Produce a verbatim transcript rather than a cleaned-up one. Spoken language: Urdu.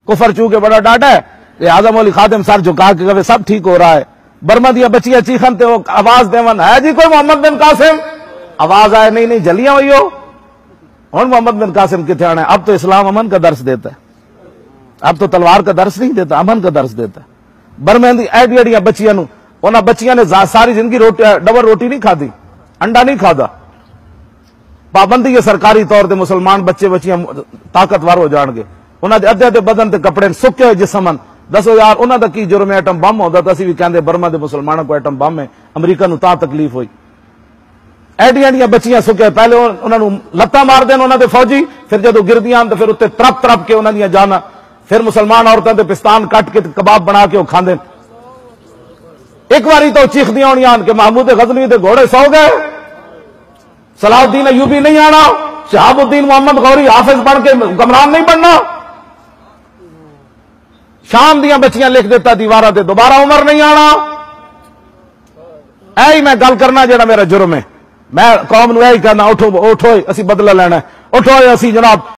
کفر چونکہ بڑا ڈاٹا ہے کہ اعظم علی خادم سر جھکا کے کہے سب ٹھیک ہو رہا ہے. برما دیا بچیاں چیخن تے وہ آواز دیون ہے جی کوئی محمد بن قاسم, آواز آئے نہیں نہیں جلیاں ہوئی ہو. اور محمد بن قاسم کتنے آنا ہے؟ اب تو اسلام امن کا درس دیتا ہے, اب تو تلوار کا درس نہیں دیتا, امن کا درس دیتا ہے. برما دی ایڈی ایڈیاں بچیاں نو انہاں بچیاں نے ساری زندگی روٹی ڈبل روٹی نہیں کھادی, انڈا نہیں کھادا. پابندی ہے سرکاری طور تے مسلمان بچے بچیاں طاقتور ہو جان گے. انہاں دے ادھے ادھے بدن تے کپڑے سکے ہوئے جسم, دسو یار انہاں دا کی جرم ہے؟ ایٹم بم ہوندا تے اسی بھی کہندے برما دے مسلماناں کو ایٹم بم ہے, امریکہ نو تاں تکلیف ہوئی. ایڈیاں ایڈیاں بچیاں سکے, پہلے انہاں نو لتاں مار دین انہاں دے فوجی, پھر جدو گردیاں تے پھر اتنے ترپ ترپ کے انہاں دیاں جانا, پھر مسلمان عورتاں دے پستان کٹ کے کباب بنا کے وہ کھاندے. ایک باری تو چیخ دیاں ہونیاں کہ محمود غزنوی دے گھوڑے سو گئے, صلاح الدین ایوبی نہیں آنا, شہاب الدین محمد غوری حافظ بن کے حکمران نہیں بننا. شام دیاں بچیاں لکھ دیتا دیواراں تے دوبارہ عمر نہیں آنا. اے میں گل کرنا جڑا میرا جرم ہے, میں قوم نو اے کہنا اٹھو اٹھو اسی بدلہ لینا ہے, اٹھو اسی جناب